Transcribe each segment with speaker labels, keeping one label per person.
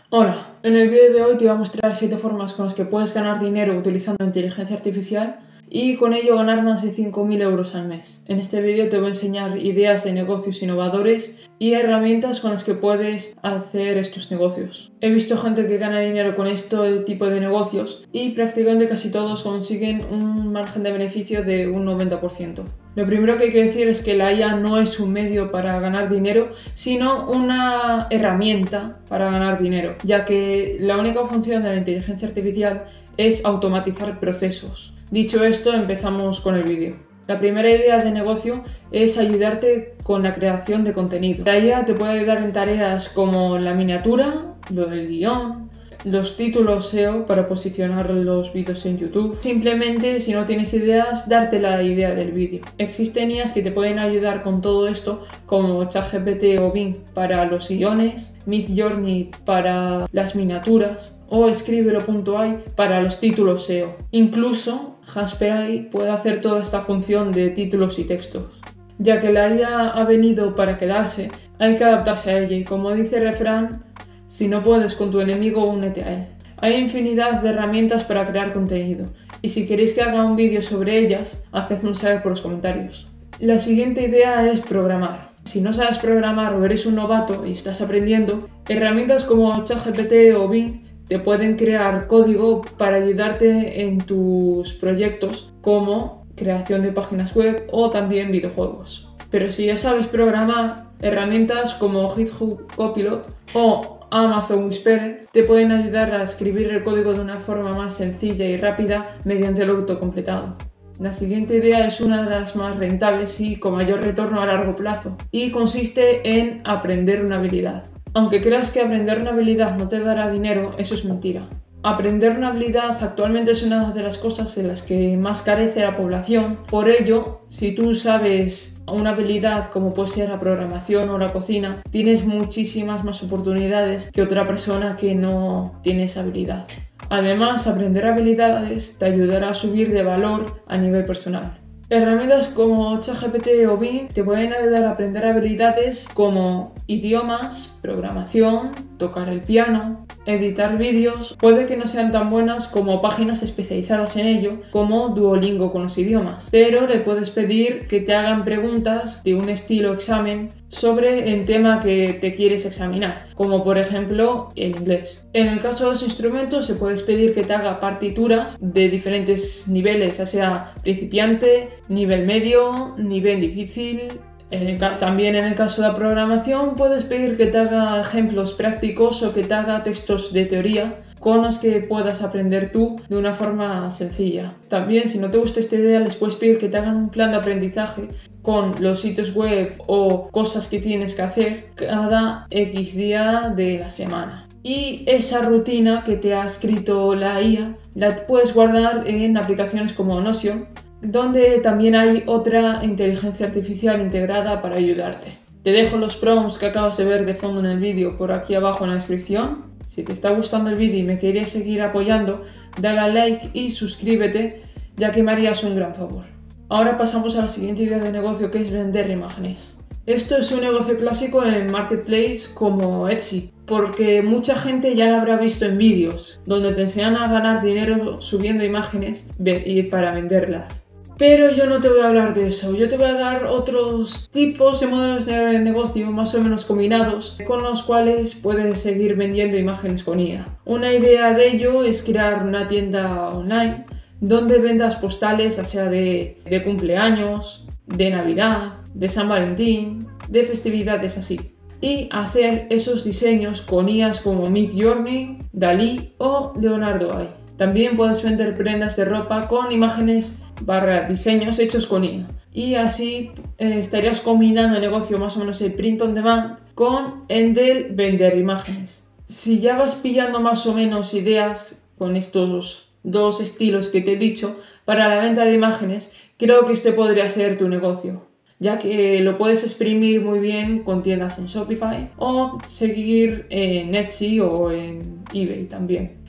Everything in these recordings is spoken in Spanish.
Speaker 1: Hola, en el vídeo de hoy te voy a mostrar 7 formas con las que puedes ganar dinero utilizando inteligencia artificial y con ello ganar más de 5.000 euros al mes. En este vídeo te voy a enseñar ideas de negocios innovadores y herramientas con las que puedes hacer estos negocios. He visto gente que gana dinero con este tipo de negocios y prácticamente casi todos consiguen un margen de beneficio de un 90%. Lo primero que hay que decir es que la IA no es un medio para ganar dinero, sino una herramienta para ganar dinero, ya que la única función de la inteligencia artificial es automatizar procesos. Dicho esto, empezamos con el vídeo. La primera idea de negocio es ayudarte con la creación de contenido. La IA te puede ayudar en tareas como la miniatura, el guión, los títulos SEO para posicionar los vídeos en YouTube. Simplemente, si no tienes ideas, darte la idea del vídeo. Existen IAs que te pueden ayudar con todo esto, como ChatGPT o Bing para los guiones, Midjourney para las miniaturas o Escribelo.ai para los títulos SEO. Incluso Jasper puede hacer toda esta función de títulos y textos. Ya que la IA ha venido para quedarse, hay que adaptarse a ella y, como dice el refrán, si no puedes con tu enemigo, únete a él. Hay infinidad de herramientas para crear contenido y si queréis que haga un vídeo sobre ellas, hacedmelo saber por los comentarios. La siguiente idea es programar. Si no sabes programar o eres un novato y estás aprendiendo, herramientas como ChatGPT o Bing te pueden crear código para ayudarte en tus proyectos como creación de páginas web o también videojuegos. Pero si ya sabes programar, herramientas como GitHub Copilot o Amazon Whisperer te pueden ayudar a escribir el código de una forma más sencilla y rápida mediante el autocompletado. La siguiente idea es una de las más rentables y con mayor retorno a largo plazo y consiste en aprender una habilidad. Aunque creas que aprender una habilidad no te dará dinero, eso es mentira. Aprender una habilidad actualmente es una de las cosas en las que más carece la población. Por ello, si tú sabes una habilidad como puede ser la programación o la cocina, tienes muchísimas más oportunidades que otra persona que no tiene esa habilidad. Además, aprender habilidades te ayudará a subir de valor a nivel personal. Herramientas como ChatGPT o Bing te pueden ayudar a aprender habilidades como idiomas, programación, tocar el piano, editar vídeos. Puede que no sean tan buenas como páginas especializadas en ello, como Duolingo con los idiomas, pero le puedes pedir que te hagan preguntas de un estilo examen sobre el tema que te quieres examinar, como por ejemplo el inglés. En el caso de los instrumentos, se puedes pedir que te haga partituras de diferentes niveles, ya sea principiante, nivel medio, nivel difícil. También en el caso de la programación puedes pedir que te haga ejemplos prácticos o que te haga textos de teoría con los que puedas aprender tú de una forma sencilla. También, si no te gusta esta idea, les puedes pedir que te hagan un plan de aprendizaje con los sitios web o cosas que tienes que hacer cada X día de la semana. Y esa rutina que te ha escrito la IA la puedes guardar en aplicaciones como Notion, donde también hay otra inteligencia artificial integrada para ayudarte. Te dejo los prompts que acabas de ver de fondo en el vídeo por aquí abajo en la descripción. Si te está gustando el vídeo y me quieres seguir apoyando, dale a like y suscríbete, ya que me harías un gran favor. Ahora pasamos a la siguiente idea de negocio, que es vender imágenes. Esto es un negocio clásico en marketplace como Etsy, porque mucha gente ya lo habrá visto en vídeos, donde te enseñan a ganar dinero subiendo imágenes y para venderlas. Pero yo no te voy a hablar de eso, yo te voy a dar otros tipos de modelos de negocio más o menos combinados con los cuales puedes seguir vendiendo imágenes con IA. Una idea de ello es crear una tienda online donde vendas postales, ya sea de cumpleaños, de Navidad, de San Valentín, de festividades así. Y hacer esos diseños con IAs como Midjourney, Dalí o Leonardo AI. También puedes vender prendas de ropa con imágenes diseños hechos con IA. Y así estarías combinando el negocio más o menos el print on demand con el del vender imágenes. Si ya vas pillando más o menos ideas con estos dos estilos que te he dicho para la venta de imágenes, creo que este podría ser tu negocio, ya que lo puedes exprimir muy bien con tiendas en Shopify o seguir en Etsy o en eBay también.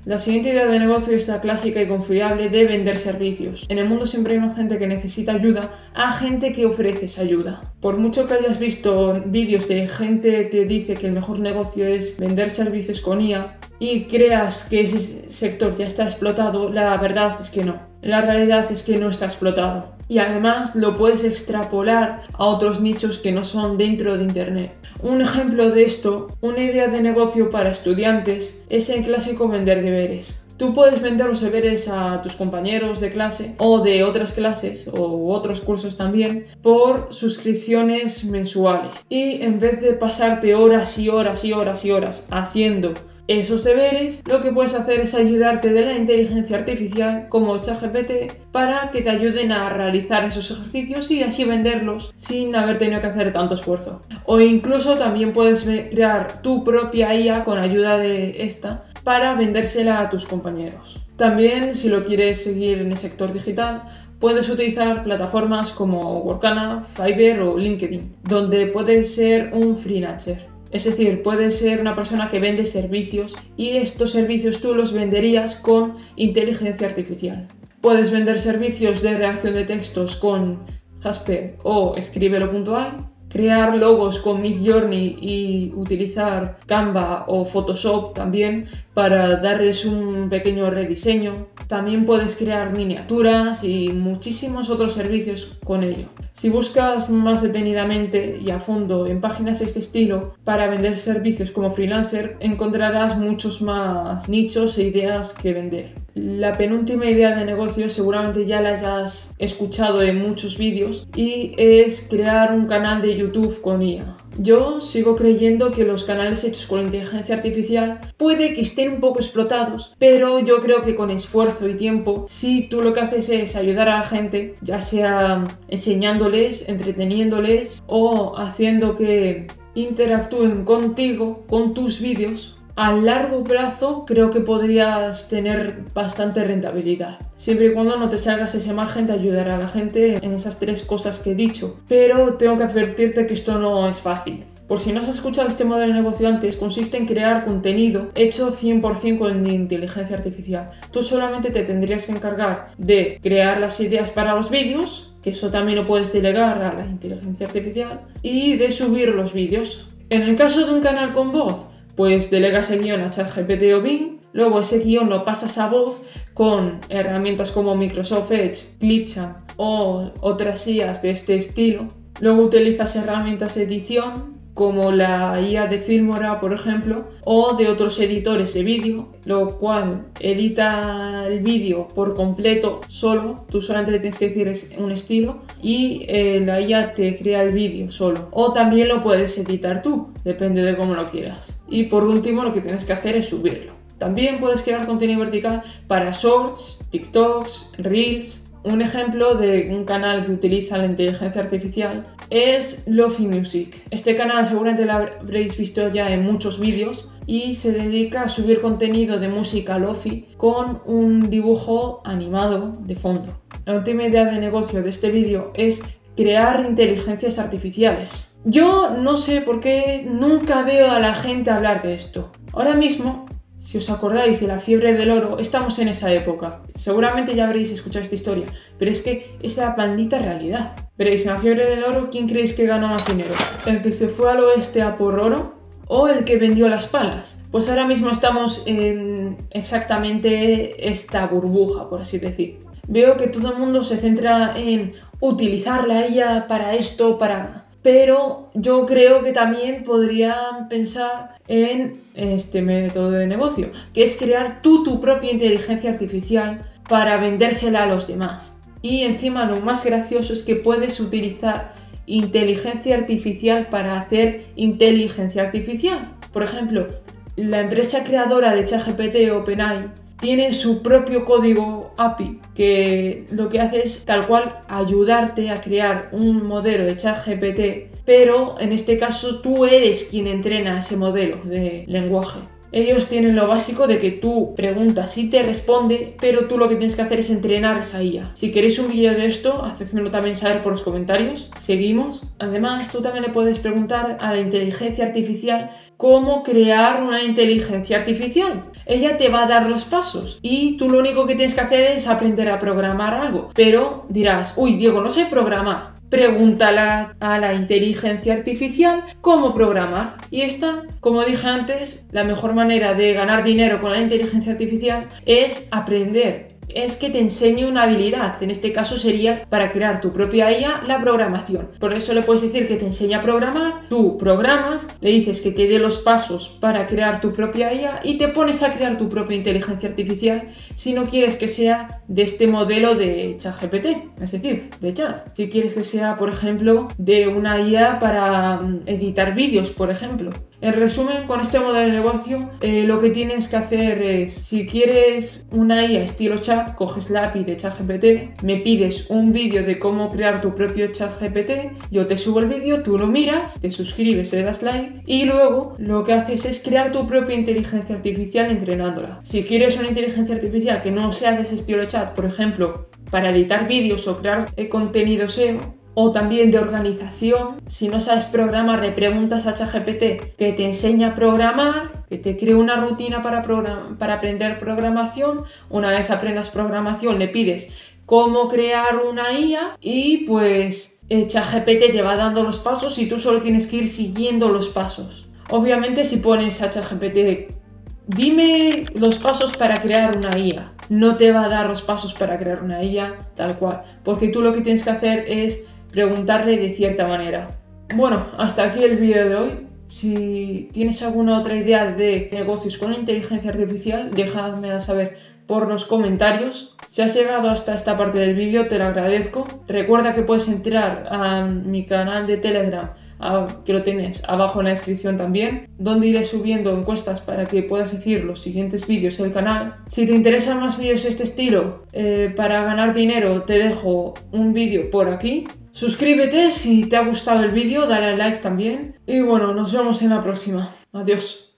Speaker 1: La siguiente idea de negocio es la clásica y confiable de vender servicios. En el mundo siempre hay más gente que necesita ayuda a gente que ofrece esa ayuda. Por mucho que hayas visto vídeos de gente que dice que el mejor negocio es vender servicios con IA y creas que ese sector ya está explotado, la verdad es que no. La realidad es que no está explotado. Y además lo puedes extrapolar a otros nichos que no son dentro de Internet. Un ejemplo de esto, una idea de negocio para estudiantes, es el clásico vender deberes. Tú puedes vender los deberes a tus compañeros de clase o de otras clases o otros cursos también por suscripciones mensuales. Y en vez de pasarte horas y horas y horas y horas haciendo esos deberes, lo que puedes hacer es ayudarte de la inteligencia artificial como ChatGPT para que te ayuden a realizar esos ejercicios y así venderlos sin haber tenido que hacer tanto esfuerzo. O incluso también puedes crear tu propia IA con ayuda de esta para vendérsela a tus compañeros. También, si lo quieres seguir en el sector digital, puedes utilizar plataformas como Workana, Fiverr o LinkedIn, donde puedes ser un freelancer. Es decir, puedes ser una persona que vende servicios y estos servicios tú los venderías con inteligencia artificial. Puedes vender servicios de redacción de textos con Jasper o Escribelo.ai, crear logos con Midjourney y utilizar Canva o Photoshop también para darles un pequeño rediseño. También puedes crear miniaturas y muchísimos otros servicios con ello. Si buscas más detenidamente y a fondo en páginas de este estilo para vender servicios como freelancer, encontrarás muchos más nichos e ideas que vender. La penúltima idea de negocio seguramente ya la hayas escuchado en muchos vídeos y es crear un canal de YouTube con IA. Yo sigo creyendo que los canales hechos con inteligencia artificial puede que estén un poco explotados, pero yo creo que con esfuerzo y tiempo, si tú lo que haces es ayudar a la gente, ya sea enseñándoles, entreteniéndoles o haciendo que interactúen contigo, con tus vídeos, a largo plazo creo que podrías tener bastante rentabilidad. Siempre y cuando no te salgas ese margen de ayudar a la gente en esas tres cosas que he dicho. Pero tengo que advertirte que esto no es fácil. Por si no has escuchado este modelo de negocio antes, consiste en crear contenido hecho 100% con inteligencia artificial. Tú solamente te tendrías que encargar de crear las ideas para los vídeos, que eso también lo puedes delegar a la inteligencia artificial, y de subir los vídeos. En el caso de un canal con voz, pues delegas el guión a ChatGPT o Bing, luego ese guión lo pasas a voz con herramientas como Microsoft Edge, Clipchamp o otras IAs de este estilo. Luego utilizas herramientas de edición como la IA de Filmora, por ejemplo, o de otros editores de vídeo, lo cual edita el vídeo por completo solo, tú solamente le tienes que decir es un estilo y la IA te crea el vídeo solo. O también lo puedes editar tú, depende de cómo lo quieras. Y por último lo que tienes que hacer es subirlo. También puedes crear contenido vertical para Shorts, TikToks, Reels. Un ejemplo de un canal que utiliza la inteligencia artificial es Lo-Fi Music. Este canal seguramente lo habréis visto ya en muchos vídeos y se dedica a subir contenido de música Lo-Fi con un dibujo animado de fondo. La última idea de negocio de este vídeo es crear inteligencias artificiales. Yo no sé por qué nunca veo a la gente hablar de esto. Ahora mismo, si os acordáis de la fiebre del oro, estamos en esa época. Seguramente ya habréis escuchado esta historia, pero es que es la maldita realidad. Veréis, en la fiebre del oro, ¿quién creéis que ganó más dinero? ¿El que se fue al oeste a por oro o el que vendió las palas? Pues ahora mismo estamos en exactamente esta burbuja, por así decir. Veo que todo el mundo se centra en utilizar la IA para esto, pero yo creo que también podrían pensar en este método de negocio, que es crear tu propia inteligencia artificial para vendérsela a los demás. Y encima lo más gracioso es que puedes utilizar inteligencia artificial para hacer inteligencia artificial. Por ejemplo, la empresa creadora de ChatGPT, OpenAI, tiene su propio código API que lo que hace es tal cual ayudarte a crear un modelo de ChatGPT, pero en este caso tú eres quien entrena ese modelo de lenguaje. Ellos tienen lo básico de que tú preguntas y te responde, pero tú lo que tienes que hacer es entrenar esa IA. Si queréis un vídeo de esto, hacedmelo también saber por los comentarios. Seguimos. Además, tú también le puedes preguntar a la inteligencia artificial cómo crear una inteligencia artificial. Ella te va a dar los pasos y tú lo único que tienes que hacer es aprender a programar algo. Pero dirás, uy, Diego, no sé programar. Pregúntale a la inteligencia artificial cómo programar. Y esta, como dije antes, la mejor manera de ganar dinero con la inteligencia artificial es aprender. Es que te enseñe una habilidad, en este caso sería para crear tu propia IA, la programación. Por eso le puedes decir que te enseña a programar, tú programas, le dices que te dé los pasos para crear tu propia IA y te pones a crear tu propia inteligencia artificial si no quieres que sea de este modelo de ChatGPT, es decir, de chat. Si quieres que sea, por ejemplo, de una IA para editar vídeos, por ejemplo. En resumen, con este modelo de negocio, lo que tienes que hacer es, si quieres una IA estilo chat, coges la API de ChatGPT, me pides un vídeo de cómo crear tu propio ChatGPT, yo te subo el vídeo, tú lo miras, te suscribes, le das like y luego lo que haces es crear tu propia inteligencia artificial entrenándola. Si quieres una inteligencia artificial que no sea de ese estilo chat, por ejemplo, para editar vídeos o crear contenido SEO, o también de organización, si no sabes programar, le preguntas a ChatGPT que te enseña a programar, que te cree una rutina para aprender programación. Una vez aprendas programación, le pides cómo crear una IA y pues ChatGPT te va dando los pasos y tú solo tienes que ir siguiendo los pasos. Obviamente, si pones a ChatGPT dime los pasos para crear una IA, no te va a dar los pasos para crear una IA tal cual, porque tú lo que tienes que hacer es preguntarle de cierta manera. Bueno, hasta aquí el vídeo de hoy. Si tienes alguna otra idea de negocios con inteligencia artificial, dejadmela saber por los comentarios. Si has llegado hasta esta parte del vídeo, te lo agradezco. Recuerda que puedes entrar a mi canal de Telegram, que lo tienes abajo en la descripción también, donde iré subiendo encuestas para que puedas decir los siguientes vídeos del canal. Si te interesan más vídeos de este estilo para ganar dinero, te dejo un vídeo por aquí. Suscríbete si te ha gustado el vídeo, dale al like también. Y bueno, nos vemos en la próxima. Adiós.